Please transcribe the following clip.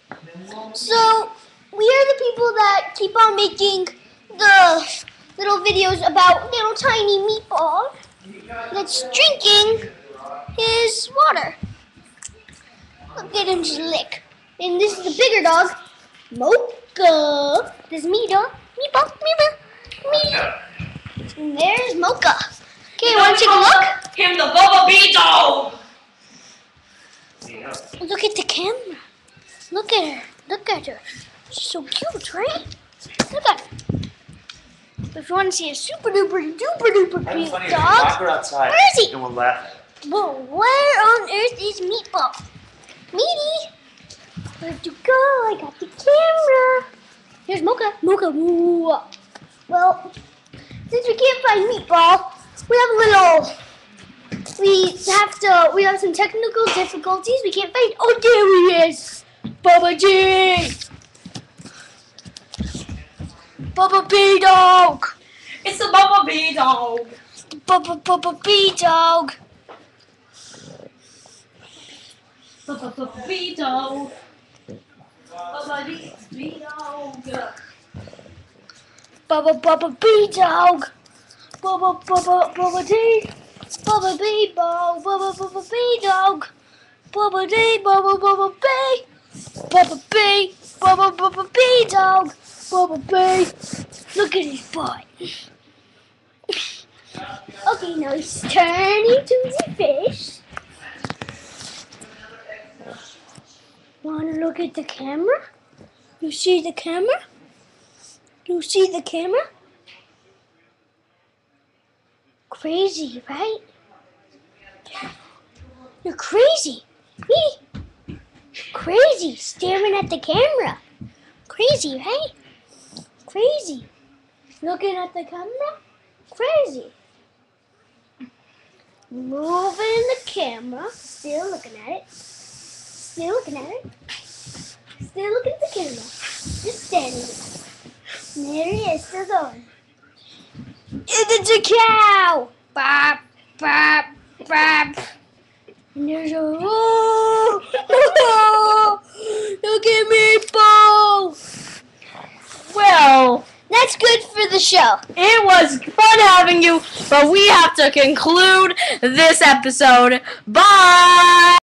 So, we are the people that keep on making the little videos about little tiny meatball that's drinking his water. Look at him just lick. And this is the bigger dog, Mocha. This is Meatball. And there's Mocha. Okay, want to take a look? Him the Bubba Bee dog. Look at the camera. Look at her. Look at her. She's so cute, right? Look at her. If you want to see a super duper cute dog, outside. where is he? And we'll laugh at it. Whoa, where on earth is Meatball? Meaty, where'd you go? I got the camera. Here's Mocha. Mocha. Woo. Well, since we can't find Meatball, we have some technical difficulties. We can't find. Oh, there he is, Bubba G. Bubba Bee dog. It's the Bubba Bee dog. Bubba Bee dog. Bubba Bee dog. Bubba Bee dog. Bubba Bee dog. Bubba Bee. Bubba Bee dog. Bubba Bee dog. Bubba Bee. Bubba Bee. Bubba Bee. Bubba Bee dog. Bubba Bee. Look at his butt. Okay, now he's turning to the fish. Want to look at the camera? You see the camera? You see the camera? Crazy, right? You're crazy. Me? Crazy, staring at the camera. Crazy, right? Crazy. Looking at the camera? Crazy. Moving the camera. Still looking at it. Still looking at it. Still looking at the camera. Just standing there. There he is, still going. It's a cow! Bop, bop, bop. And there's a... Oh! Look at Meatball! Well, That's good for the show. it was fun having you, but we have to conclude this episode. Bye!